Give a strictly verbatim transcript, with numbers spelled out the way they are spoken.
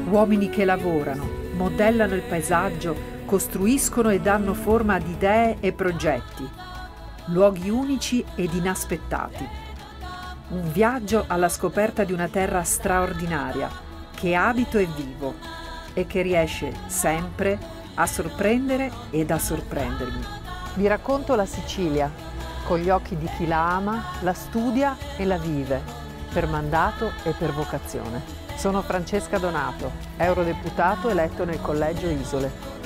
Uomini che lavorano, modellano il paesaggio, costruiscono e danno forma ad idee e progetti. Luoghi unici ed inaspettati. Un viaggio alla scoperta di una terra straordinaria, che abito e vivo e che riesce sempre a sorprendere ed a sorprendermi. Vi racconto la Sicilia, con gli occhi di chi la ama, la studia e la vive, per mandato e per vocazione. Sono Francesca Donato, eurodeputato eletto nel Collegio Isole.